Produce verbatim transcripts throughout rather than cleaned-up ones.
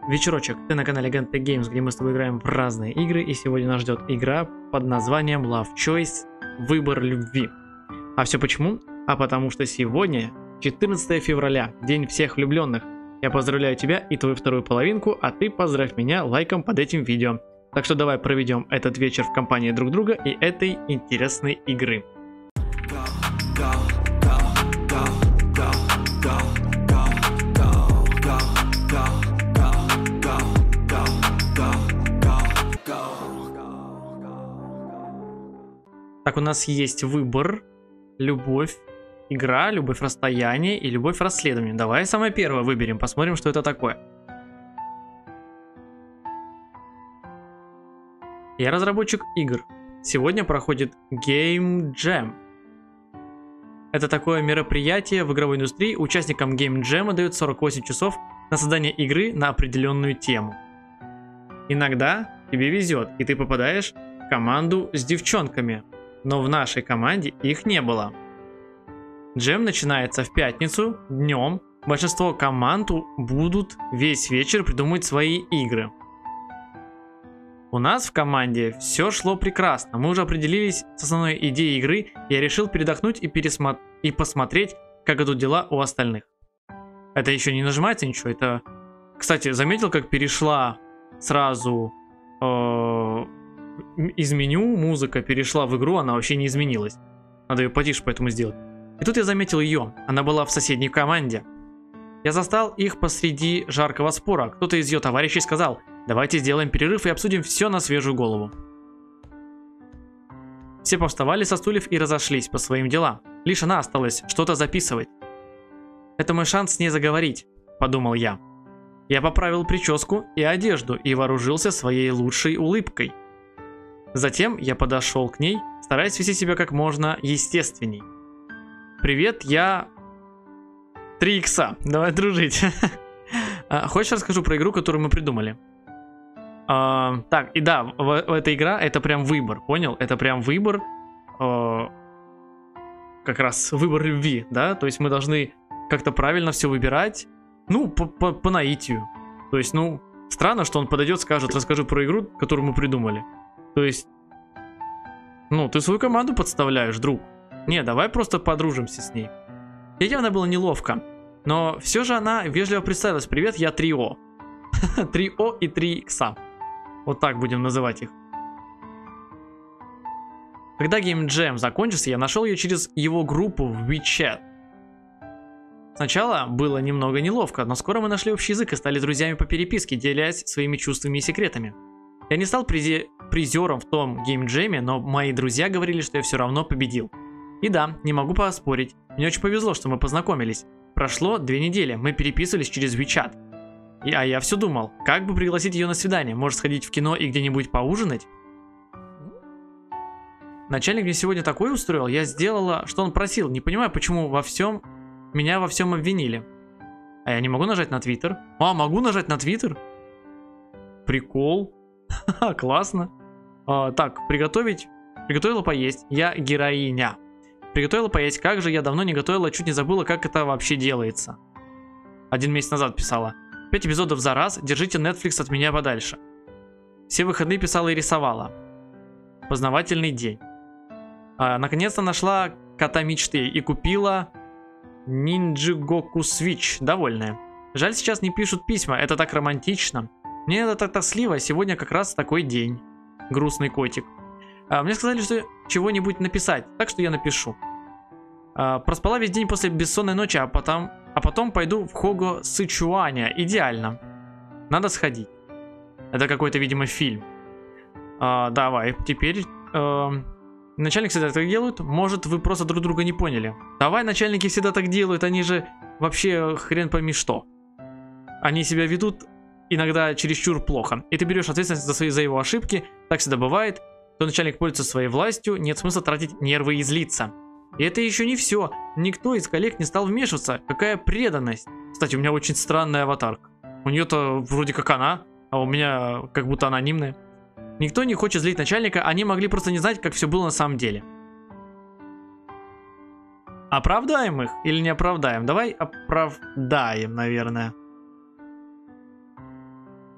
Вечерочек, ты на канале Gunplay Games, где мы с тобой играем в разные игры, и сегодня нас ждет игра под названием Love Choice, выбор любви. А все почему? А потому что сегодня четырнадцатое февраля, день всех влюбленных. Я поздравляю тебя и твою вторую половинку, а ты поздравь меня лайком под этим видео. Так что давай проведем этот вечер в компании друг друга и этой интересной игры. Так, у нас есть выбор, любовь, игра, любовь расстояние и любовь расследование. Давай самое первое выберем, посмотрим, что это такое. Я разработчик игр. Сегодня проходит Game Jam. Это такое мероприятие в игровой индустрии. Участникам Game Jam дают сорок восемь часов на создание игры на определенную тему. Иногда тебе везет, и ты попадаешь в команду с девчонками. Но в нашей команде их не было. Джем начинается в пятницу днем. Большинство команд будут весь вечер придумывать свои игры. У нас в команде все шло прекрасно. Мы уже определились с основной идеей игры. Я решил передохнуть и, пересмо... и посмотреть, как идут дела у остальных. Это еще не нажимается ничего. Это, кстати, заметил, как перешла сразу э... из меню музыка перешла в игру, она вообще не изменилась. Надо ее потише поэтому сделать. И тут я заметил ее. Она была в соседней команде. Я застал их посреди жаркого спора. Кто-то из ее товарищей сказал: давайте сделаем перерыв и обсудим все на свежую голову. Все повставали со стульев и разошлись по своим делам. Лишь она осталась что-то записывать. Это мой шанс с ней заговорить, подумал я. Я поправил прическу и одежду и вооружился своей лучшей улыбкой. Затем я подошел к ней, стараясь вести себя как можно естественней. Привет, я три икса, давай дружить. Хочешь, расскажу про игру, которую мы придумали? А, так, и да, в, в эта игра это прям выбор, понял? Это прям выбор, э, как раз выбор любви, да? То есть мы должны как-то правильно все выбирать, ну, по, по, по наитию. То есть, ну, странно, что он подойдет, скажет: расскажи про игру, которую мы придумали. То есть, ну, ты свою команду подставляешь, друг. Не, давай просто подружимся с ней. Ей явно было неловко, но все же она вежливо представилась: привет, я три о. три о и три икса. Вот так будем называть их. Когда Game Jam закончился, я нашел ее через его группу в WeChat. Сначала было немного неловко, но скоро мы нашли общий язык и стали друзьями по переписке, делясь своими чувствами и секретами. Я не стал призи... призером в том Game Jam, но мои друзья говорили, что я все равно победил. И да, не могу поспорить, мне очень повезло, что мы познакомились. Прошло две недели, мы переписывались через WeChat. И, а я все думал, как бы пригласить ее на свидание, может сходить в кино и где-нибудь поужинать? Начальник мне сегодня такое устроил, я сделала, что он просил, не понимаю, почему во всем, меня во всем обвинили. А я не могу нажать на Twitter? А, могу нажать на Twitter? Прикол. Классно. А, так, приготовить. Приготовила поесть. Я героиня. Приготовила поесть. Как же я давно не готовила, чуть не забыла, как это вообще делается. Один месяц назад писала. Пять эпизодов за раз. Держите Netflix от меня подальше. Все выходные писала и рисовала. Познавательный день. А, наконец-то нашла кота мечты и купила Ninjago Switch. Довольная. Жаль, сейчас не пишут письма. Это так романтично. Мне это так тоскливо, сегодня как раз такой день. Грустный котик. А, мне сказали, что чего-нибудь написать, так что я напишу. А, проспала весь день после бессонной ночи, а потом, а потом пойду в Хого Сычуаня. Идеально. Надо сходить. Это какой-то, видимо, фильм. А, давай, теперь... Э, начальник всегда так делают. Может, вы просто друг друга не поняли. Давай, начальники всегда так делают, они же вообще хрен пойми что. Они себя ведут... иногда чересчур плохо, и ты берешь ответственность за, свои, за его ошибки, так всегда бывает, то начальник пользуется своей властью, нет смысла тратить нервы и злиться. И это еще не все, никто из коллег не стал вмешиваться, какая преданность. Кстати, у меня очень странная аватарка, у нее-то вроде как она, а у меня как будто анонимная. Никто не хочет злить начальника, они могли просто не знать, как все было на самом деле. Оправдаем их или не оправдаем? Давай оправдаем, наверное.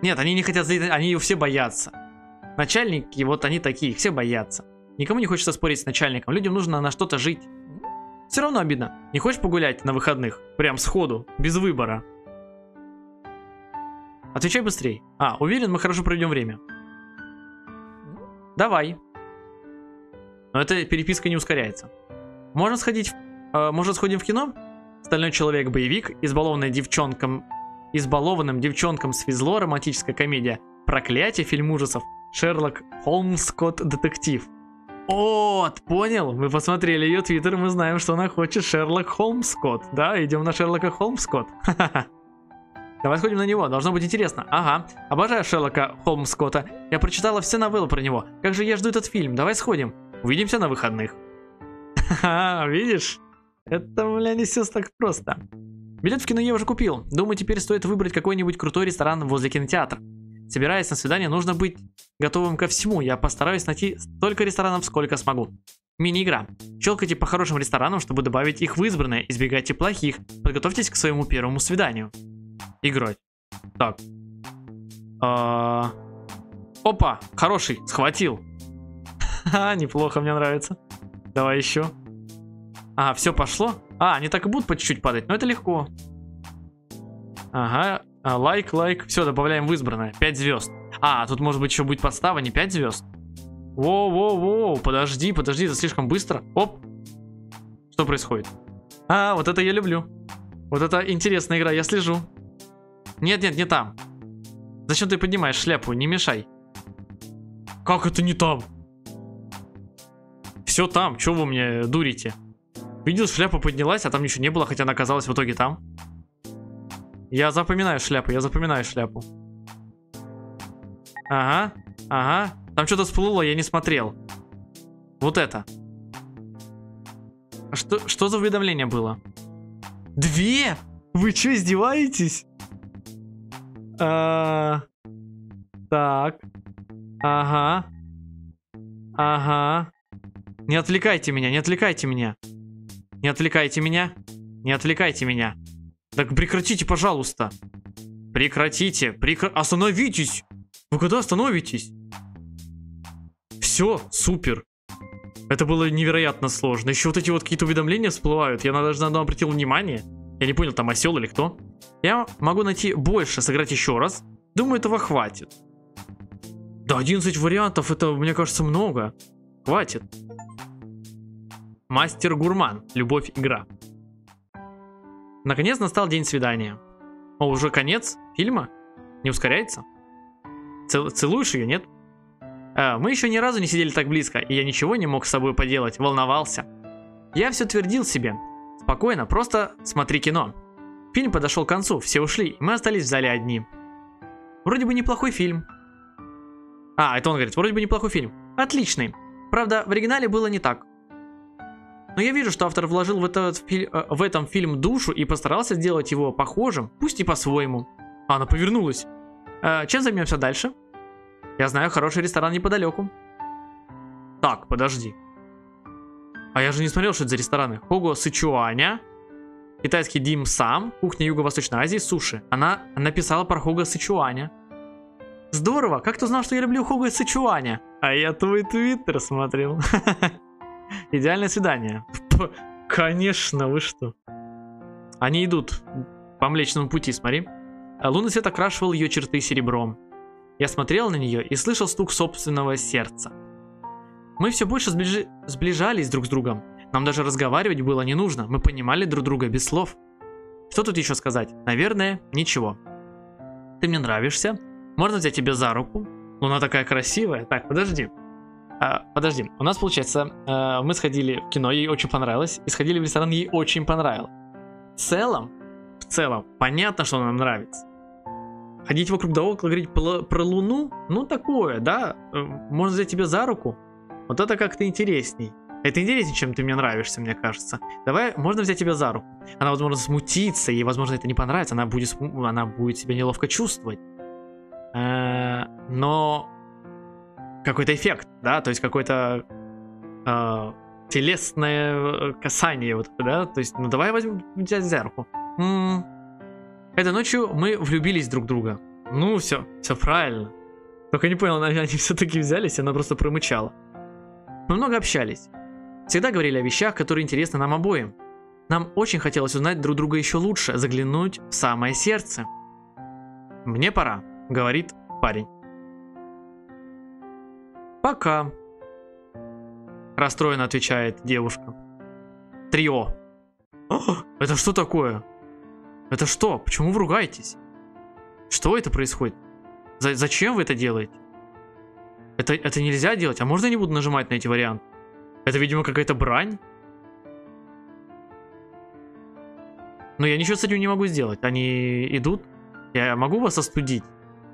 Нет, они не хотят злить, они ее все боятся. Начальники, вот они такие, их все боятся. Никому не хочется спорить с начальником, людям нужно на что-то жить. Все равно обидно. Не хочешь погулять на выходных? Прям сходу, без выбора. Отвечай быстрей. А, уверен, мы хорошо проведем время. Давай. Но эта переписка не ускоряется. Можно сходить, э, может сходим в кино? Стальной человек-боевик, избалованный девчонком, избалованным девчонкам свезло, романтическая комедия, проклятие, фильм ужасов, Шерлок Холмс, кот-детектив. Вот, понял? Мы посмотрели ее твиттер, мы знаем, что она хочет Шерлок Холмс кот. Да, идем на Шерлока Холмс кот. Давай сходим на него, должно быть интересно. Ага, обожаю Шерлока Холмс кота. Я прочитала все новеллы про него. Как же я жду этот фильм, давай сходим. Увидимся на выходных. Ха-ха, видишь? Это, бля, не все так просто. Билет в кино я уже купил. Думаю, теперь стоит выбрать какой-нибудь крутой ресторан возле кинотеатра. Собираясь на свидание, нужно быть готовым ко всему. Я постараюсь найти столько ресторанов, сколько смогу. Мини-игра. Щелкайте по хорошим ресторанам, чтобы добавить их в избранное. Избегайте плохих. Подготовьтесь к своему первому свиданию. Играть. Так. А... Опа, хороший, схватил. Ха, неплохо, мне нравится. Давай еще. А, все пошло. А, они так и будут по чуть-чуть падать, но это легко. Ага, а, лайк, лайк. Все, добавляем в избранное. пять звезд. А, тут может быть еще будет подстава, не пять звезд. Воу-воу-воу, подожди, подожди, это слишком быстро. Оп. Что происходит? А, вот это я люблю. Вот это интересная игра, я слежу. Нет-нет, не там. Зачем ты поднимаешь шляпу? Не мешай. Как это не там? Все там, что вы мне дурите? Видел, шляпа поднялась, а там ничего не было, хотя она оказалась в итоге там. Я запоминаю шляпу, я запоминаю шляпу. Ага, ага. Там что-то всплыло, я не смотрел. Вот это. Что, что за уведомление было? Две? Вы что, издеваетесь? А, так. Ага. Ага. Не отвлекайте меня, не отвлекайте меня. Не отвлекайте меня. Не отвлекайте меня. Так прекратите, пожалуйста. Прекратите. Прекра... Остановитесь. Вы когда остановитесь? Все, супер. Это было невероятно сложно. Еще вот эти вот какие-то уведомления всплывают. Я даже на одно обратил внимание. Я не понял, там осел или кто. Я могу найти больше, сыграть еще раз. Думаю, этого хватит. Да, одиннадцать вариантов, это, мне кажется, много. Хватит. Мастер-гурман. Любовь, игра. Наконец настал день свидания. О, уже конец фильма? Не ускоряется? Цел целуешь ее, нет? А, мы еще ни разу не сидели так близко, и я ничего не мог с собой поделать, волновался. Я все твердил себе. Спокойно, просто смотри кино. Фильм подошел к концу, все ушли, и мы остались в зале одни. Вроде бы неплохой фильм. А, это он говорит, вроде бы неплохой фильм. Отличный. Правда, в оригинале было не так. Но я вижу, что автор вложил в, этот фи в этом фильм душу и постарался сделать его похожим, пусть и по-своему. А, она повернулась. А, чем займемся дальше? Я знаю хороший ресторан неподалеку. Так, подожди. А я же не смотрел, что это за рестораны. Хого Сычуаня, китайский дим сам, кухня Юго-Восточной Азии, суши. Она написала про Хого Сычуаня. Здорово, как ты узнал, что я люблю Хого Сычуаня? А я твой твиттер смотрел. Идеальное свидание. Конечно, вы что? Они идут по Млечному пути, смотри. Лунный свет окрашивал ее черты серебром. Я смотрел на нее и слышал стук собственного сердца. Мы все больше сближ... сближались друг с другом. Нам даже разговаривать было не нужно. Мы понимали друг друга без слов. Что тут еще сказать? Наверное, ничего. Ты мне нравишься. Можно взять тебя за руку? Луна такая красивая. Так, подожди. А, подожди. У нас, получается, э, мы сходили в кино, ей очень понравилось. И сходили в ресторан, ей очень понравилось. В целом, в целом, понятно, что нам нравится. Ходить вокруг да около, говорить про, про Луну, ну такое, да. Можно взять тебя за руку. Вот это как-то интересней. Это интереснее, чем ты мне нравишься, мне кажется. Давай, можно взять тебя за руку. Она, возможно, смутится, ей, возможно, это не понравится. Она будет, она будет себя неловко чувствовать. Э-э- но какой-то эффект, да, то есть какое-то э- телесное касание, вот это, да. То есть, ну давай возьмем тебя за руку. М-м- Этой ночью мы влюбились друг в друга. Ну, все, все правильно. Только не понял, они все-таки взялись, она просто промычала. Мы много общались. Всегда говорили о вещах, которые интересны нам обоим. Нам очень хотелось узнать друг друга еще лучше, заглянуть в самое сердце. «Мне пора», — говорит парень. «Пока», — расстроенно отвечает девушка. Трио. О, это что такое? Это что? Почему вы ругаетесь? Что это происходит? За зачем вы это делаете? Это, это нельзя делать. А можно я не буду нажимать на эти варианты? Это, видимо, какая-то брань. Но я ничего с этим не могу сделать. Они идут. Я могу вас остудить?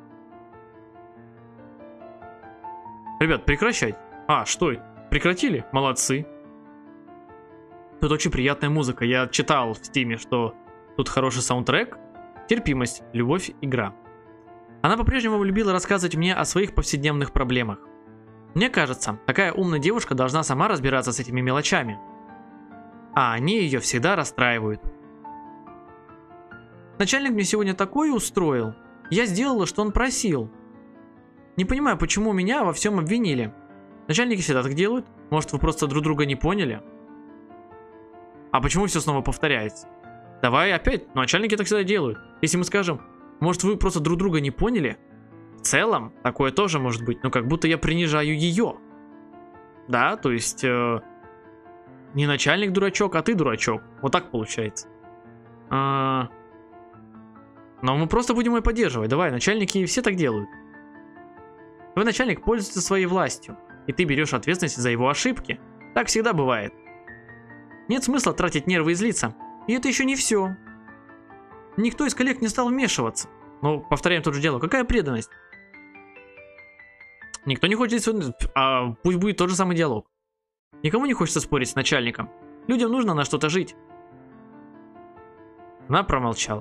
Ребят, прекращайте. А, что это? Прекратили? Молодцы. Тут очень приятная музыка. Я читал в стиме, что тут хороший саундтрек. Терпимость, любовь, игра. Она по-прежнему любила рассказывать мне о своих повседневных проблемах. Мне кажется, такая умная девушка должна сама разбираться с этими мелочами. А они ее всегда расстраивают. Начальник мне сегодня такое устроил. Я сделала, что он просил. Не понимаю, почему меня во всем обвинили. Начальники всегда так делают. Может, вы просто друг друга не поняли? А почему все снова повторяется? Давай опять. Ну, начальники так всегда делают. Если мы скажем, может, вы просто друг друга не поняли? В целом, такое тоже может быть. Но как будто я принижаю ее. Да, то есть... Э, не начальник дурачок, а ты дурачок. Вот так получается. А... Но мы просто будем ее поддерживать. Давай, начальники все так делают. Твой начальник пользуется своей властью, и ты берешь ответственность за его ошибки. Так всегда бывает. Нет смысла тратить нервы и злиться. И это еще не все. Никто из коллег не стал вмешиваться. Но повторяем то же дело. Какая преданность? Никто не хочет здесь... А пусть будет тот же самый диалог. Никому не хочется спорить с начальником. Людям нужно на что-то жить. Она промолчала.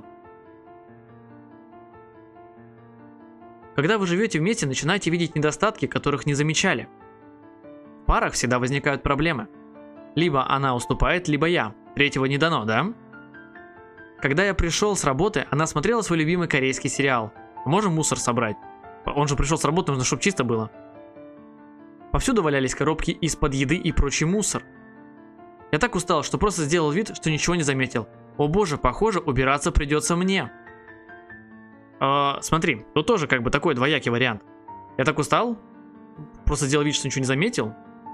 Когда вы живете вместе, начинаете видеть недостатки, которых не замечали. В парах всегда возникают проблемы. Либо она уступает, либо я. Третьего не дано, да? Когда я пришел с работы, она смотрела свой любимый корейский сериал. Можем мусор собрать? Он же пришел с работы, нужно, чтобы чисто было. Повсюду валялись коробки из-под еды и прочий мусор. Я так устал, что просто сделал вид, что ничего не заметил. О боже, похоже, убираться придется мне. Uh, смотри, тут тоже как бы такой двоякий вариант. Я так устал, просто сделал вид, что ничего не заметил.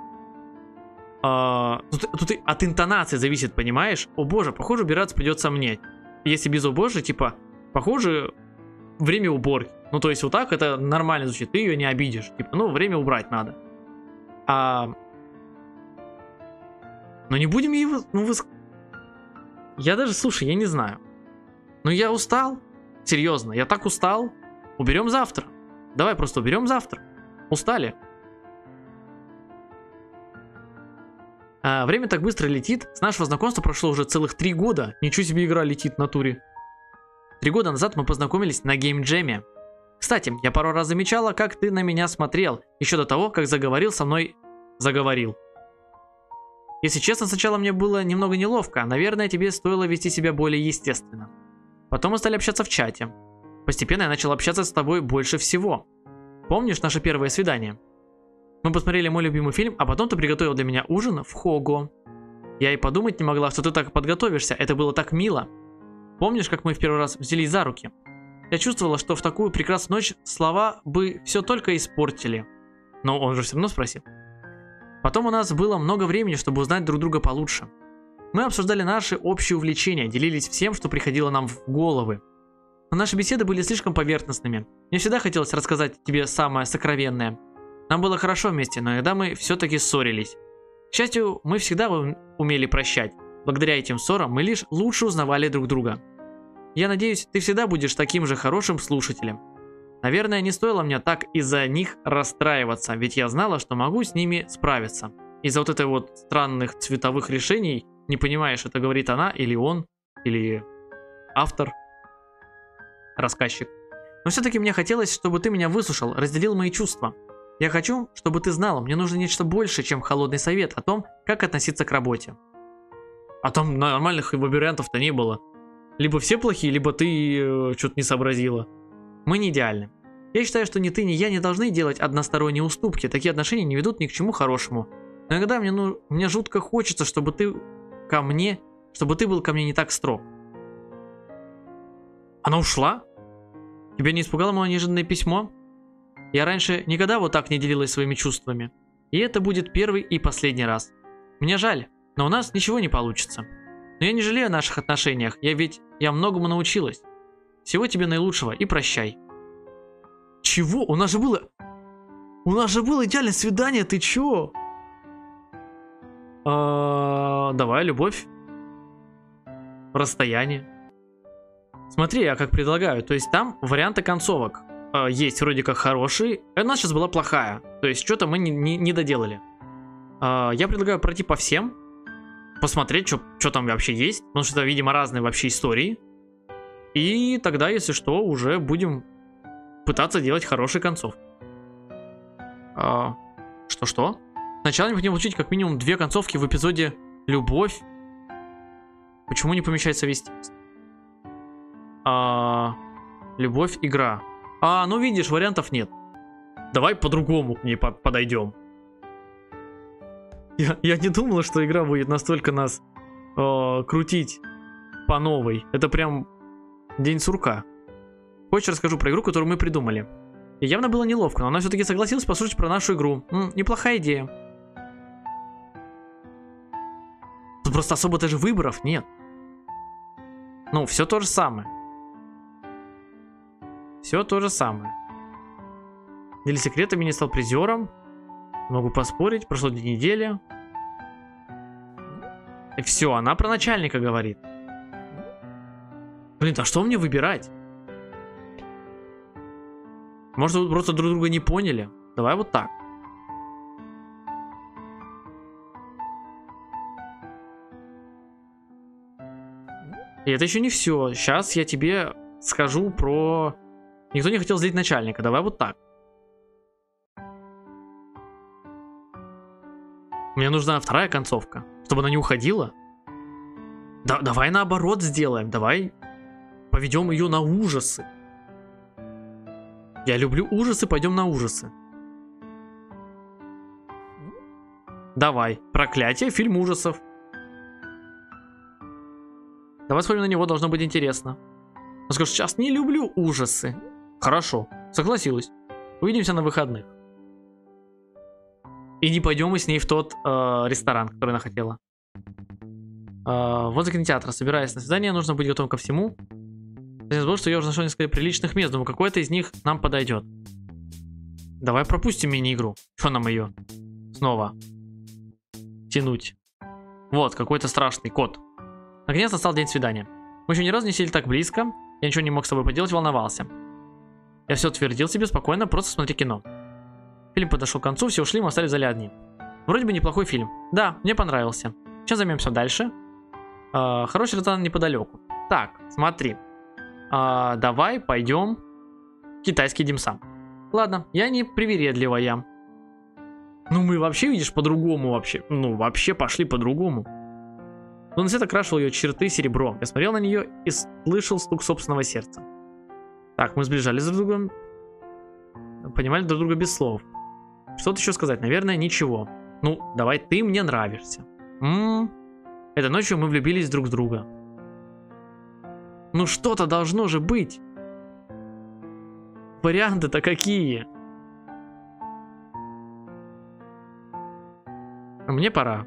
Uh, тут, тут и от интонации зависит, понимаешь? О боже, похоже, убираться придется мне. Если без о боже, типа, похоже, время уборки. Ну, то есть вот так это нормально звучит, ты ее не обидишь. Типа, ну, время убрать надо. А... Но не будем его... Ну, вы... Я даже, слушай, я не знаю. Ну, я устал. Серьезно, я так устал. Уберем завтра. Давай просто уберем завтра. Устали. А, время так быстро летит. С нашего знакомства прошло уже целых три года. Ничего себе, игра летит в натуре. Три года назад мы познакомились на геймджеме. Кстати, я пару раз замечала, как ты на меня смотрел. Еще до того, как заговорил со мной. Заговорил. Если честно, сначала мне было немного неловко. Наверное, тебе стоило вести себя более естественно. Потом мы стали общаться в чате. Постепенно я начал общаться с тобой больше всего. Помнишь наше первое свидание? Мы посмотрели мой любимый фильм, а потом ты приготовил для меня ужин в Хого. Я и подумать не могла, что ты так подготовишься. Это было так мило. Помнишь, как мы в первый раз взялись за руки? Я чувствовала, что в такую прекрасную ночь слова бы все только испортили. Но он же все равно спросил. Потом у нас было много времени, чтобы узнать друг друга получше. Мы обсуждали наши общие увлечения, делились всем, что приходило нам в головы. Но наши беседы были слишком поверхностными. Мне всегда хотелось рассказать тебе самое сокровенное. Нам было хорошо вместе, но иногда мы все-таки ссорились. К счастью, мы всегда умели прощать. Благодаря этим ссорам мы лишь лучше узнавали друг друга. Я надеюсь, ты всегда будешь таким же хорошим слушателем. Наверное, не стоило мне так из-за них расстраиваться, ведь я знала, что могу с ними справиться. Из-за вот этой вот странных цветовых решений, не понимаешь, это говорит она или он, или автор, рассказчик. Но все-таки мне хотелось, чтобы ты меня выслушал, разделил мои чувства. Я хочу, чтобы ты знала, мне нужно нечто больше, чем холодный совет о том, как относиться к работе. А там нормальных вариантов-то не было. Либо все плохие, либо ты э, что-то не сообразила. Мы не идеальны. Я считаю, что ни ты, ни я не должны делать односторонние уступки. Такие отношения не ведут ни к чему хорошему. Но иногда мне, ну, мне жутко хочется, чтобы ты ко мне, чтобы ты был ко мне не так строг. Она ушла? Тебя не испугало мое неожиданное письмо? Я раньше никогда вот так не делилась своими чувствами. И это будет первый и последний раз. Мне жаль, но у нас ничего не получится. Но я не жалею о наших отношениях, я ведь я многому научилась. Всего тебе наилучшего и прощай. Чего? У нас же было... У нас же было идеальное свидание, ты чё? А, давай, любовь. Расстояние. Смотри, я как предлагаю. То есть там варианты концовок а, есть вроде как хорошие. А у нас сейчас была плохая. То есть что-то мы не, не, не доделали. А, я предлагаю пройти по всем. Посмотреть, что там вообще есть. Потому что это, видимо, разные вообще истории. И тогда, если что, уже будем пытаться делать хорошие концовки. А, что-что? Сначала необходимо получить как минимум две концовки в эпизоде «Любовь». Почему не помещается весь текст? А, «Любовь, игра». А, ну видишь, вариантов нет. Давай по-другому к ней под подойдем. Я, я не думал, что игра будет настолько нас э, крутить по новой. Это прям день сурка. Хочешь, расскажу про игру, которую мы придумали. И явно было неловко, но она все-таки согласилась послушать про нашу игру. М, неплохая идея. Тут просто особо даже выборов нет. Ну, все то же самое. Все то же самое. Делись секретами, не стал призером. Могу поспорить, прошло две недели. И все, она про начальника говорит. Блин, а что мне выбирать? Может, вы просто друг друга не поняли? Давай вот так. И это еще не все. Сейчас я тебе скажу про... Никто не хотел злить начальника. Давай вот так. Мне нужна вторая концовка, чтобы она не уходила. Да, давай наоборот сделаем. Давай поведем ее на ужасы. Я люблю ужасы, пойдем на ужасы. Давай. Проклятие, фильм ужасов. Давай сходим на него, должно быть интересно. Он скажет, сейчас не люблю ужасы. Хорошо, согласилась. Увидимся на выходных. И не пойдем мы с ней в тот э, ресторан, который она хотела. Э, возле кинотеатра. Собираясь на свидание, нужно быть готовым ко всему. Я забыл, что я уже нашел несколько приличных мест, думаю, какое-то из них нам подойдет. Давай пропустим мини-игру. Что нам ее снова тянуть? Вот, какой-то страшный кот. Наконец настал день свидания. Мы еще ни разу не сидели так близко. Я ничего не мог с тобой поделать, волновался. Я все твердил себе спокойно, просто смотри кино. Фильм подошел к концу, все ушли, мы остались в зале одни. Вроде бы неплохой фильм. Да, мне понравился. Сейчас займемся дальше. Э, хороший ресторан неподалеку. Так, смотри. Э, давай пойдем в китайский димсам. Ладно, я не привередливая. Ну мы вообще, видишь, по-другому вообще. Ну вообще пошли по-другому. Лунный свет окрашивал ее черты серебром. Я смотрел на нее и слышал стук собственного сердца. Так, мы сближались друг с другом. Понимали друг друга без слов. Что-то еще сказать? Наверное, ничего. Ну, давай, ты мне нравишься. М-м-м. Этой ночью мы влюбились друг в друга. Ну что-то должно же быть. Варианты-то какие? Мне пора.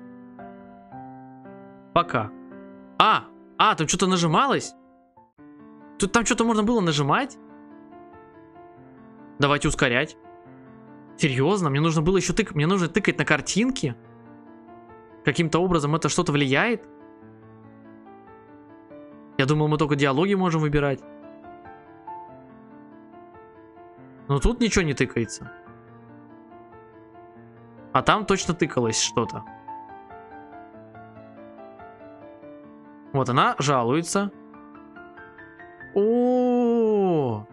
Пока. А, а, там что-то нажималось? Тут там что-то можно было нажимать? Давайте ускорять. Серьезно? Мне нужно было еще тыкать. Мне нужно тыкать на картинки? Каким-то образом это что-то влияет? Я думал, мы только диалоги можем выбирать. Но тут ничего не тыкается. А там точно тыкалось что-то. Вот она жалуется. О-о-о!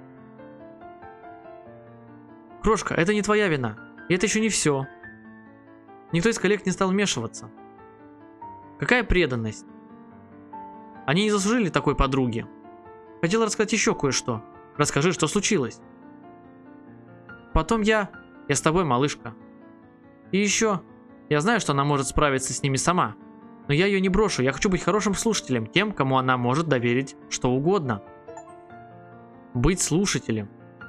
Крошка, это не твоя вина. И это еще не все. Никто из коллег не стал вмешиваться. Какая преданность. Они не заслужили такой подруги. Хотел рассказать еще кое-что. Расскажи, что случилось. Потом я... Я с тобой, малышка. И еще... Я знаю, что она может справиться с ними сама. Но я ее не брошу. Я хочу быть хорошим слушателем. Тем, кому она может доверить что угодно. Быть слушателем.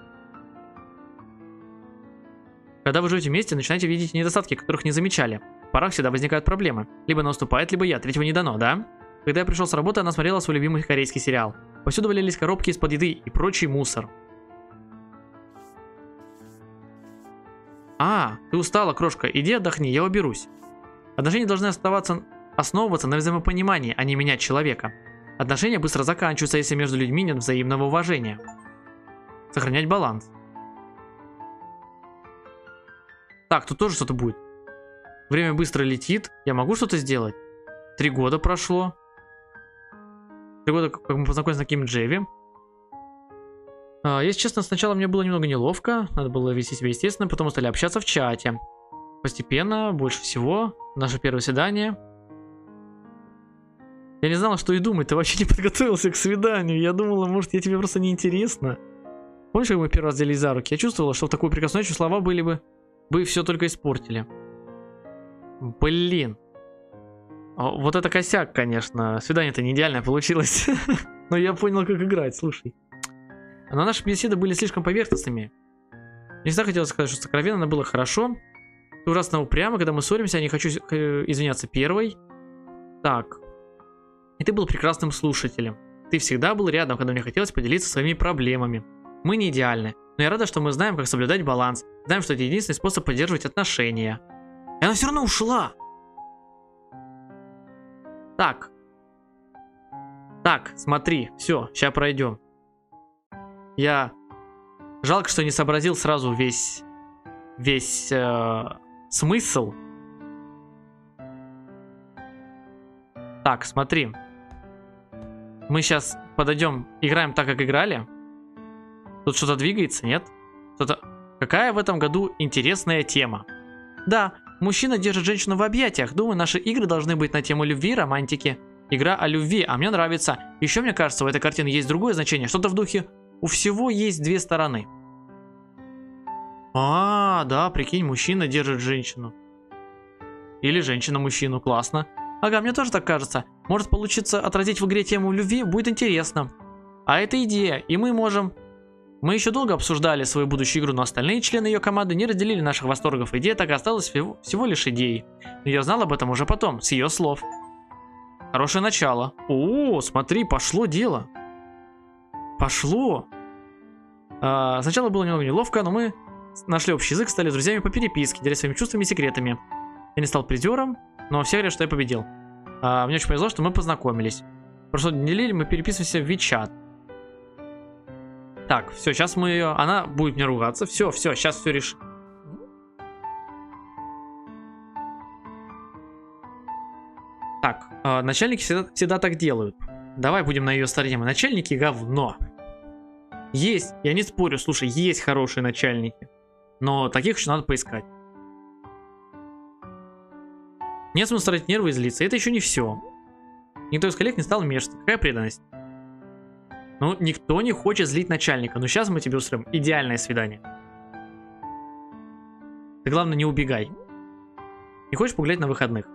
Когда вы живете вместе, начинаете видеть недостатки, которых не замечали. В парах всегда возникают проблемы. Либо она уступает, либо я. Третьего не дано, да? Когда я пришел с работы, она смотрела свой любимый корейский сериал. Повсюду валялись коробки из-под еды и прочий мусор. А, ты устала, крошка. Иди отдохни, я уберусь. Отношения должны оставаться, основываться на взаимопонимании, а не менять человека. Отношения быстро заканчиваются, если между людьми нет взаимного уважения. Сохранять баланс. Так, тут тоже что-то будет. Время быстро летит. Я могу что-то сделать? Три года прошло. Три года, как мы познакомились на Ким Джеви. А, если честно, сначала мне было немного неловко. Надо было вести себя естественно, потом стали общаться в чате. Постепенно, больше всего, наше первое свидание. Я не знала, что и думать. Ты вообще не подготовился к свиданию. Я думала, может, я тебе просто неинтересно. Помнишь, как мы первый раз взялись за руки? Я чувствовала, что в такую прекрасную ночь слова были бы... Вы все только испортили. Блин. Вот это косяк, конечно. Свидание-то не идеальное получилось. Но я понял, как играть, слушай. Но наши беседы были слишком поверхностными. Не всегда хотелось сказать, что сокровенно было хорошо. Ты ужасно упрямо, когда мы ссоримся, я не хочу извиняться первой. Так. И ты был прекрасным слушателем. Ты всегда был рядом, когда мне хотелось поделиться своими проблемами. Мы не идеальны, но я рада, что мы знаем, как соблюдать баланс. Знаем, что это единственный способ поддерживать отношения. И она все равно ушла. Так. Так, смотри, все, сейчас пройдем. Я... Жалко, что не сообразил сразу весь... Весь... Э, смысл. Так, смотри. Мы сейчас подойдем, играем так, как играли. Тут что-то двигается, нет? Что-то... Какая в этом году интересная тема. Да, мужчина держит женщину в объятиях. Думаю, наши игры должны быть на тему любви и романтики. Игра о любви, а мне нравится. Еще, мне кажется, у этой картины есть другое значение. Что-то в духе «У всего есть две стороны». А, да, прикинь, мужчина держит женщину. Или женщина мужчину, классно. Ага, мне тоже так кажется. Может получиться отразить в игре тему любви, будет интересно. А это идея, и мы можем... Мы еще долго обсуждали свою будущую игру, но остальные члены ее команды не разделили наших восторгов. Идея так и осталась всего, всего лишь идеей. Но я знал об этом уже потом, с ее слов. Хорошее начало. О, смотри, пошло дело. Пошло. А, сначала было немного неловко, но мы нашли общий язык, стали друзьями по переписке, делились своими чувствами и секретами. Я не стал призером, но все говорят, что я победил. А, мне очень повезло, что мы познакомились. Прошлой неделе мы переписываемся в WeChat. Так, все, сейчас мы ее... Она будет мне ругаться. Все, все, сейчас все решим. Так, э, начальники всегда, всегда так делают. Давай будем на ее стороне. Начальники говно. Есть, я не спорю, слушай, есть хорошие начальники. Но таких еще надо поискать. Нет смысла тратить нервы и злиться. Это еще не все. Никто из коллег не стал вмешиваться. Какая преданность? Ну, никто не хочет злить начальника. Но сейчас мы тебе устроим идеальное свидание. Ты, главное, не убегай. Не хочешь погулять на выходных?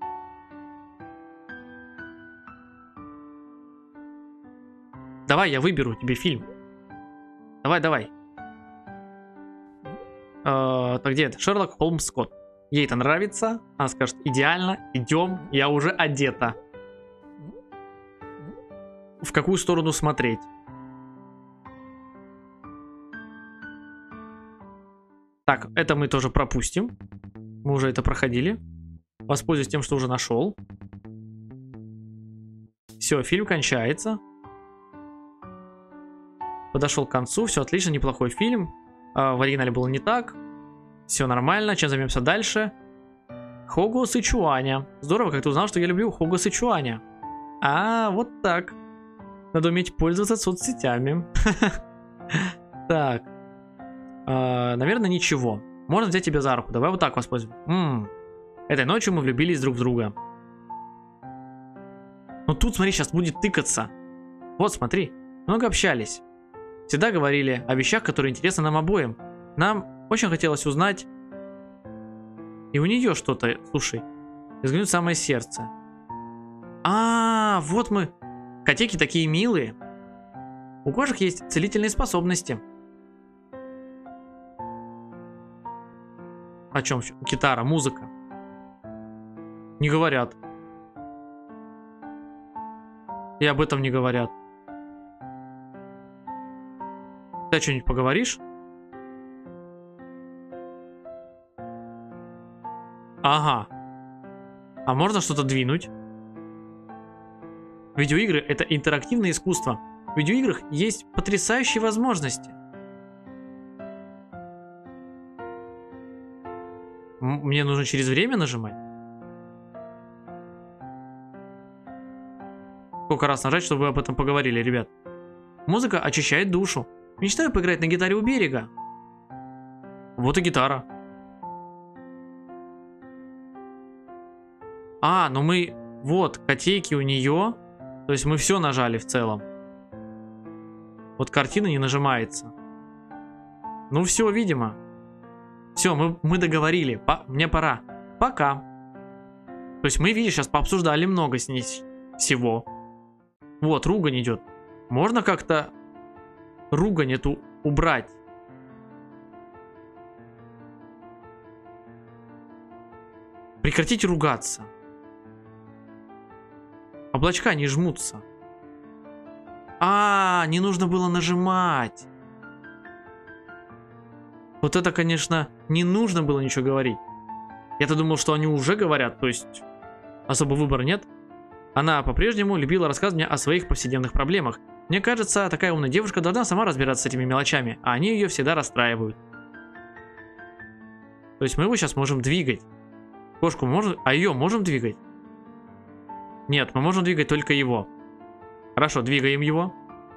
Давай, я выберу тебе фильм. Давай, давай. Э, так где это? Шерлок Холмс Скотт. Ей это нравится. Она скажет, идеально, идем, я уже одета. В какую сторону смотреть? Так, это мы тоже пропустим. Мы уже это проходили. Воспользуюсь тем, что уже нашел. Все, фильм кончается. Подошел к концу, все отлично, неплохой фильм. А, в оригинале было не так. Все нормально, чем займемся дальше? Хого Сычуаня. Здорово, как ты узнал, что я люблю Хого Сычуаня. А, вот так. Надо уметь пользоваться соцсетями. Так. Наверное, ничего. Можно взять тебя за руку. Давай вот так воспользуемся. Этой ночью мы влюбились друг в друга. Ну тут, смотри, сейчас будет тыкаться. Вот, смотри. Много общались. всегда говорили о вещах, которые интересны нам обоим. Нам очень хотелось узнать... И у нее что-то, слушай, взглянуть в самое сердце. А, вот мы. Котейки такие милые. У кошек есть целительные способности. О чем? Гитара, музыка. Не говорят. И об этом не говорят. Ты что-нибудь поговоришь? Ага. А можно что-то двинуть? Видеоигры — это интерактивное искусство. В видеоиграх есть потрясающие возможности. М- Мне нужно через время нажимать? Сколько раз нажать, чтобы вы об этом поговорили, ребят? Музыка очищает душу. Мечтаю поиграть на гитаре у берега. Вот и гитара. А, ну мы... Вот, котейки у нее. То есть мы все нажали в целом. Вот картина не нажимается. Ну все, видимо. Все, мы, мы договорили. По, мне пора. Пока. То есть мы, видишь, сейчас пообсуждали много с ней всего. Вот, ругань идет. Можно как-то ругань эту убрать? Прекратите ругаться. Облачка не жмутся. А, не нужно было нажимать. Вот это, конечно, не нужно было ничего говорить. Я-то думал, что они уже говорят, то есть особо выбора нет. Она по-прежнему любила рассказывать мне о своих повседневных проблемах. Мне кажется, такая умная девушка должна сама разбираться с этими мелочами, а они ее всегда расстраивают. То есть мы его сейчас можем двигать. Кошку можем, а ее можем двигать? Нет, мы можем двигать только его. Хорошо, двигаем его.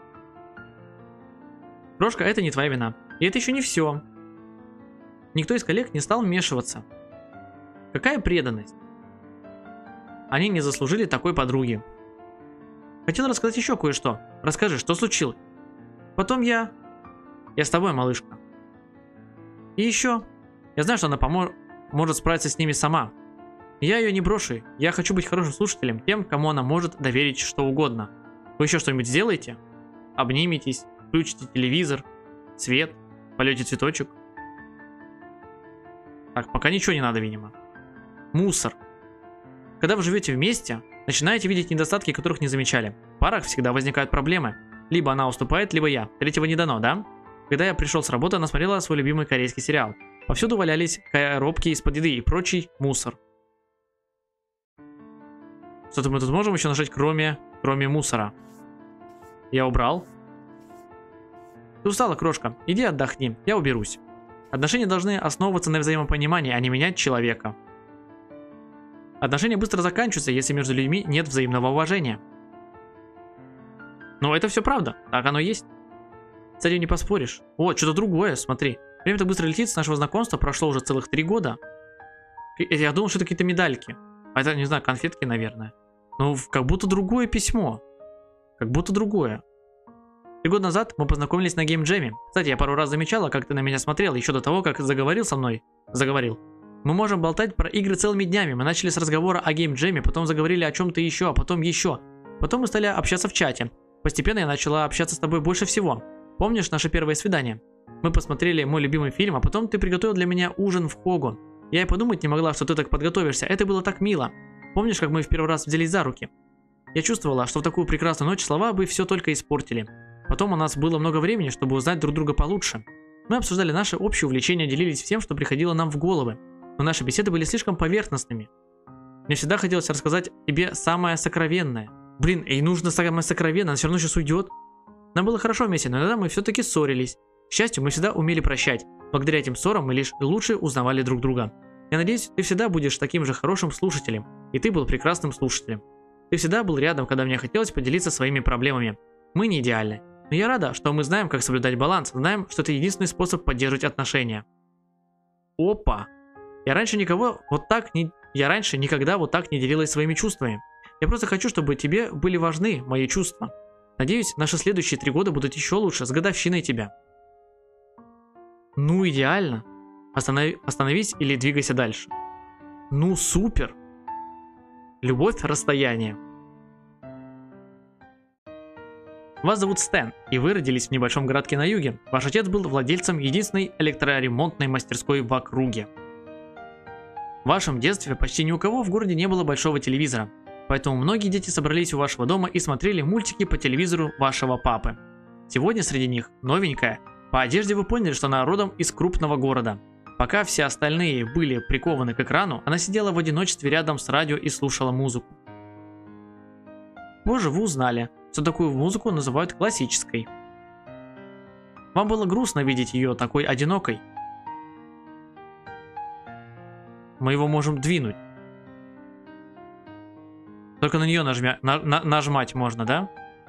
Крошка, это не твоя вина. И это еще не все. Никто из коллег не стал вмешиваться. Какая преданность. Они не заслужили такой подруги. Хотел рассказать еще кое-что. Расскажи, что случилось? Потом я... Я с тобой, малышка. И еще... Я знаю, что она помо... может справиться с ними сама. Я ее не брошу. Я хочу быть хорошим слушателем, тем, кому она может доверить что угодно. Вы еще что-нибудь сделаете? Обниметесь, включите телевизор, свет, полете цветочек. Так, пока ничего не надо, видимо. Мусор. Когда вы живете вместе, начинаете видеть недостатки, которых не замечали. В парах всегда возникают проблемы. Либо она уступает, либо я. Третьего не дано, да? Когда я пришел с работы, она смотрела свой любимый корейский сериал. Повсюду валялись коробки из-под еды и прочий мусор. Что-то мы тут можем еще нажать, кроме, кроме мусора. Я убрал. Ты устала, крошка. Иди отдохни, я уберусь. Отношения должны основываться на взаимопонимании, а не менять человека. Отношения быстро заканчиваются, если между людьми нет взаимного уважения. Но это все правда, так оно есть. С этим не поспоришь. О, что-то другое, смотри. Время так быстро летит, с нашего знакомства прошло уже целых три года. Я думал, что это какие-то медальки. А это, не знаю, конфетки, наверное. Но как будто другое письмо. Как будто другое. Три года назад мы познакомились на геймджеме. Кстати, я пару раз замечала, как ты на меня смотрел, еще до того, как заговорил со мной. Заговорил. Мы можем болтать про игры целыми днями. Мы начали с разговора о геймджеме, потом заговорили о чем-то еще, а потом еще. Потом мы стали общаться в чате. Постепенно я начала общаться с тобой больше всего. Помнишь наше первое свидание? Мы посмотрели мой любимый фильм, а потом ты приготовил для меня ужин в Хогон. Я и подумать не могла, что ты так подготовишься. Это было так мило. Помнишь, как мы в первый раз взялись за руки? Я чувствовала, что в такую прекрасную ночь слова бы все только испортили. Потом у нас было много времени, чтобы узнать друг друга получше. Мы обсуждали наши общие увлечения, делились всем, что приходило нам в головы. Но наши беседы были слишком поверхностными. Мне всегда хотелось рассказать тебе самое сокровенное. Блин, ей нужно самое сокровенное, она все равно сейчас уйдет. Нам было хорошо вместе, но иногда мы все-таки ссорились. К счастью, мы всегда умели прощать. Благодаря этим ссорам мы лишь лучше узнавали друг друга. Я надеюсь, ты всегда будешь таким же хорошим слушателем. И ты был прекрасным слушателем. Ты всегда был рядом, когда мне хотелось поделиться своими проблемами. Мы не идеальны. Но я рада, что мы знаем, как соблюдать баланс. Знаем, что это единственный способ поддерживать отношения. Опа. Я раньше никого вот так не... Я раньше никогда вот так не делилась своими чувствами. Я просто хочу, чтобы тебе были важны мои чувства. Надеюсь, наши следующие три года будут еще лучше, с годовщиной тебя. Ну, идеально. Останов... Остановись или двигайся дальше. Ну, супер. Любовь, расстояние. Вас зовут Стэн, и вы родились в небольшом городке на юге. Ваш отец был владельцем единственной электроремонтной мастерской в округе. В вашем детстве почти ни у кого в городе не было большого телевизора, поэтому многие дети собрались у вашего дома и смотрели мультики по телевизору вашего папы. Сегодня среди них новенькая. По одежде вы поняли, что она родом из крупного города. Пока все остальные были прикованы к экрану, она сидела в одиночестве рядом с радио и слушала музыку. Позже вы узнали, что такую музыку называют классической. Вам было грустно видеть ее такой одинокой. Мы его можем двинуть. Только на нее нажмя... на... На... нажимать можно, да?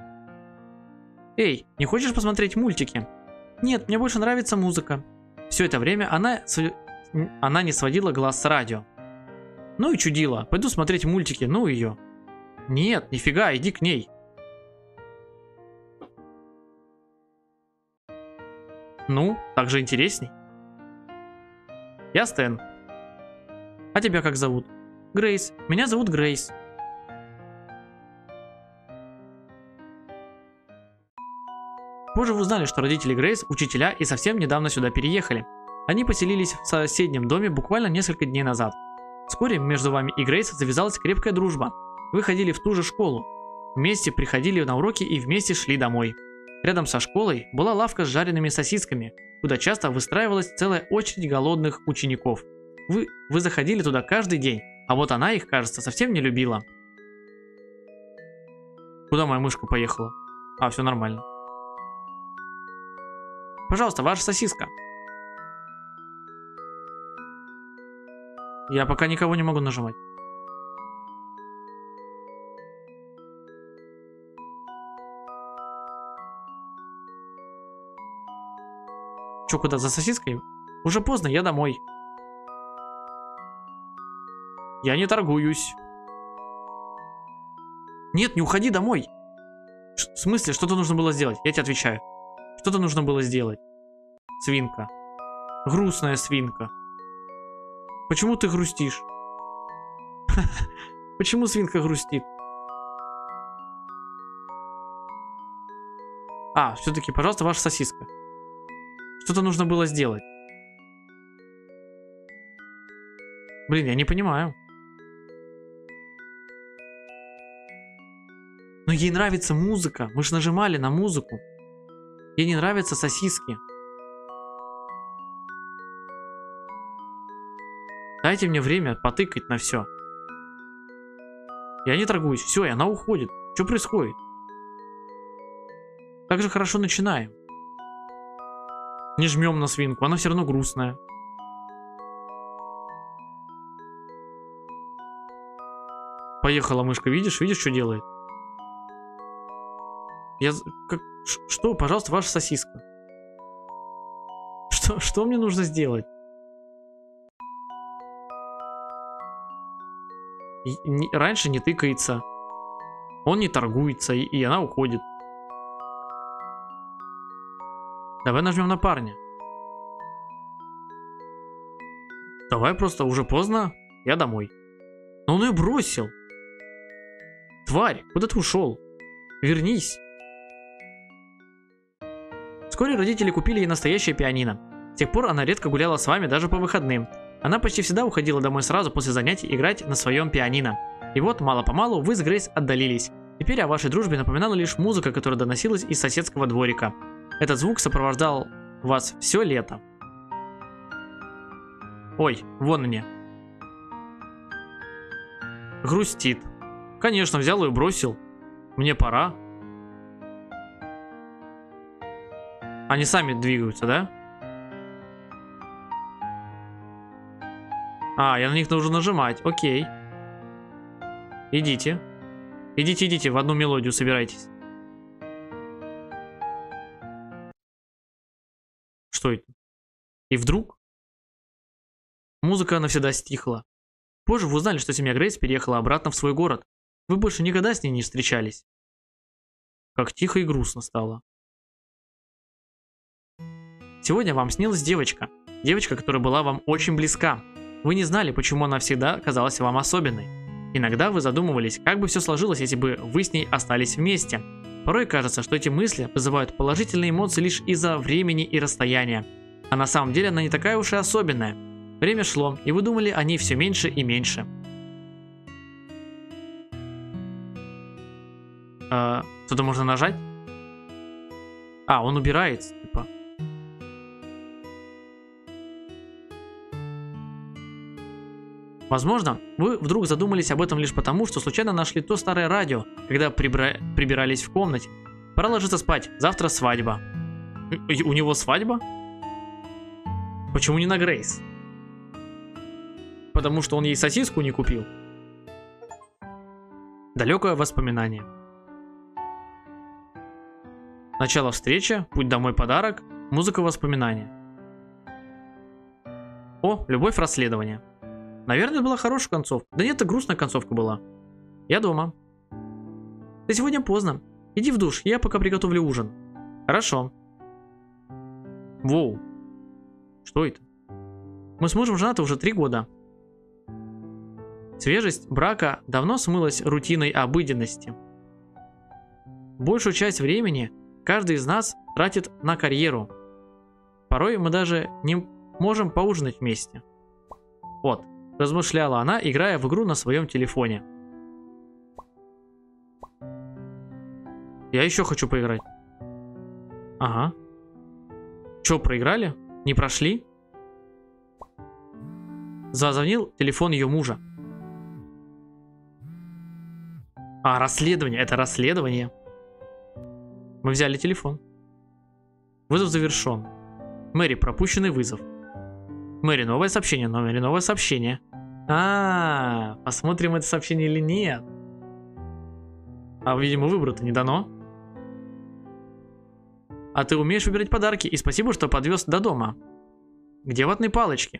Эй, не хочешь посмотреть мультики? Нет, мне больше нравится музыка. Все это время она, она не сводила глаз с радио. Ну и чудила, пойду смотреть мультики, ну ее. Нет, нифига, иди к ней. Ну, так же интересней. Я Стэн. А тебя как зовут? Грейс. Меня зовут Грейс. Позже вы узнали, что родители Грейс – учителя и совсем недавно сюда переехали. Они поселились в соседнем доме буквально несколько дней назад. Вскоре между вами и Грейс завязалась крепкая дружба. Вы ходили в ту же школу. Вместе приходили на уроки и вместе шли домой. Рядом со школой была лавка с жареными сосисками, куда часто выстраивалась целая очередь голодных учеников. Вы, вы заходили туда каждый день, а вот она их, кажется, совсем не любила. Куда моя мышка поехала? А, все нормально. Пожалуйста, ваша сосиска. Я пока никого не могу нажимать. Че, куда, за сосиской? Уже поздно, я домой. Я не торгуюсь. Нет, не уходи домой. Ш- в смысле, что-то нужно было сделать? Я тебе отвечаю. Что-то нужно было сделать. Свинка. Грустная свинка. Почему ты грустишь? Почему свинка грустит? А, все-таки, пожалуйста, ваша сосиска. Что-то нужно было сделать. Блин, я не понимаю. Но ей нравится музыка. Мы же нажимали на музыку. Ей не нравятся сосиски. Дайте мне время потыкать на все. Я не торгуюсь. Все, и она уходит. Что происходит? Так же хорошо начинаем. Не жмем на свинку, она все равно грустная. Поехала мышка, видишь? Видишь, что делает? Я... Как... Что? Пожалуйста, ваша сосиска. Что, что мне нужно сделать? И, не, раньше не тыкается. Он не торгуется, и, и она уходит. Давай нажмем на парня. Давай просто, уже поздно, я домой. Но он ее бросил. Тварь, куда ты ушел? Вернись. Вскоре родители купили ей настоящее пианино. С тех пор она редко гуляла с вами даже по выходным. Она почти всегда уходила домой сразу после занятий играть на своем пианино. И вот, мало-помалу, вы с Грейс отдалились. Теперь о вашей дружбе напоминала лишь музыка, которая доносилась из соседского дворика. Этот звук сопровождал вас все лето. Ой, вон они. Грустит. Конечно, взял и бросил. Мне пора. Они сами двигаются, да? А, я на них должен нажимать. Окей. Идите. Идите, идите, в одну мелодию собирайтесь. Что это? И вдруг музыка навсегда стихла. Позже вы узнали, что семья Грейс переехала обратно в свой город. Вы больше никогда с ней не встречались. Как тихо и грустно стало. Сегодня вам снилась девочка. Девочка, которая была вам очень близка. Вы не знали, почему она всегда казалась вам особенной. Иногда вы задумывались, как бы все сложилось, если бы вы с ней остались вместе. Порой кажется, что эти мысли вызывают положительные эмоции лишь из-за времени и расстояния. А на самом деле она не такая уж и особенная. Время шло, и вы думали о ней все меньше и меньше. А, что-то можно нажать? А, он убирается, типа. Возможно, вы вдруг задумались об этом лишь потому, что случайно нашли то старое радио, когда прибра... прибирались в комнате. Пора ложиться спать, завтра свадьба. И у него свадьба? Почему не на Грейс? Потому что он ей сосиску не купил. Далекое воспоминание. Начало встречи, путь домой подарок, музыка воспоминания. О, любовь расследования. Наверное, была хорошая концовка. Да нет, это грустная концовка была. Я дома. Ты сегодня поздно. Иди в душ, я пока приготовлю ужин. Хорошо. Воу. Что это? Мы с мужем женаты уже три года. Свежесть брака давно смылась рутиной обыденности. Большую часть времени каждый из нас тратит на карьеру. Порой мы даже не можем поужинать вместе. Вот. Размышляла она, играя в игру на своем телефоне. Я еще хочу поиграть. Ага. Че, проиграли? Не прошли? Зазвонил телефон ее мужа. А, расследование. Это расследование. Мы взяли телефон. Вызов завершен. Мэри, пропущенный вызов. Мэри, новое сообщение, Мэри, новое сообщение. А, посмотрим, это сообщение или нет. А, видимо, выбора-то не дано. А ты умеешь выбирать подарки, и спасибо, что подвез до дома. Где ватные палочки?